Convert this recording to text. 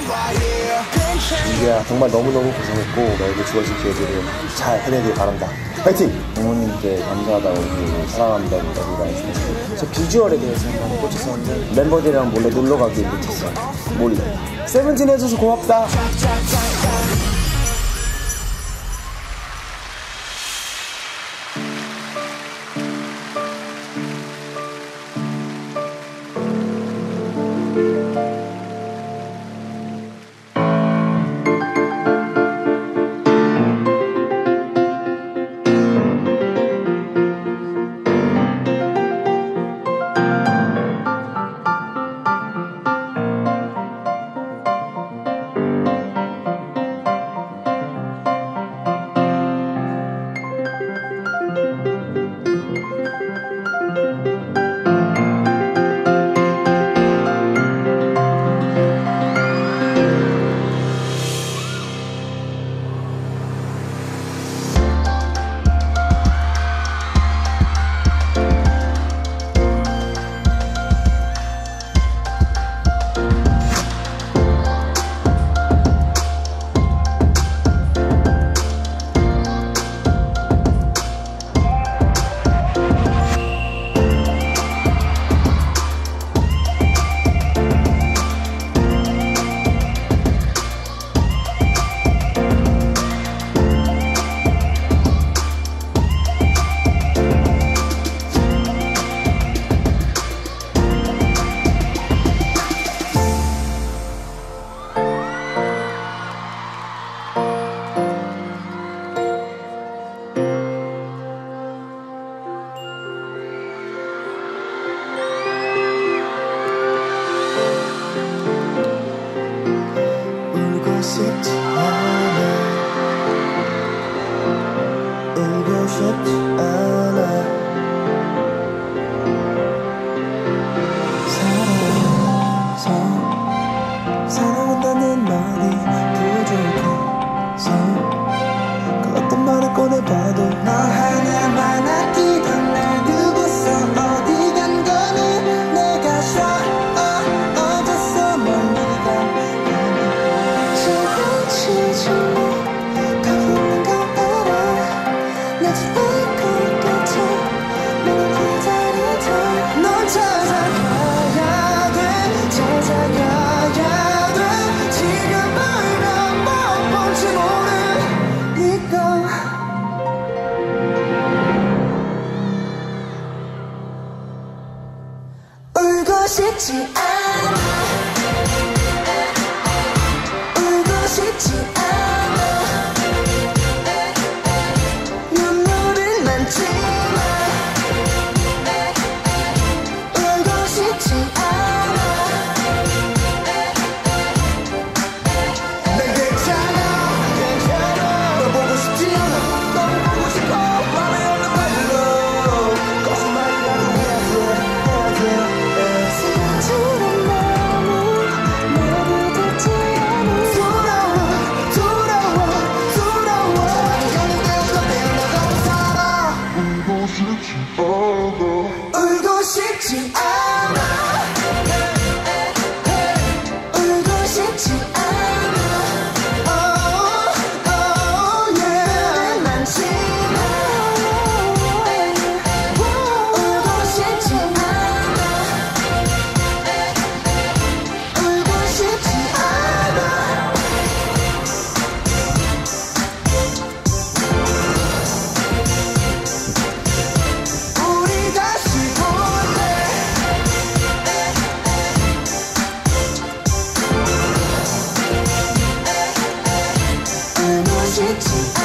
민규야 정말 너무너무 고생했고 너에게 주어진 기회들을 잘 해내길 바란다. 파이팅! 부모님께 감사하다고 사랑한다고 너무 말씀했어요. 저 비주얼에 대해서 많이 꽂혔었는데 멤버들이랑 몰래 놀러 가길 못했어요. 몰래. 세븐틴 해줘서 고맙다. 싶지 않아 울고 싶지 않아 사랑한다는 말이 부족해서 그 어떤 말을 꺼내봐도 너 하나만 아끼던 날 두고서 어디 간 거니 내가 쉬어 어제서 멀리 간 싶지 않아 울고 싶지 않아 눈물은 많지만 울고 싶지 않아 난 괜찮아 널 보고 싶지 않아 너무 보고 싶어 맘에 없는 말로 거짓말이라고 해야 울고 싶지 않아 울고 싶지 않아 oh yeah 많지만 울고 싶지 않아 울고 싶지 않아 우리 다시 볼래 울고 싶지 않아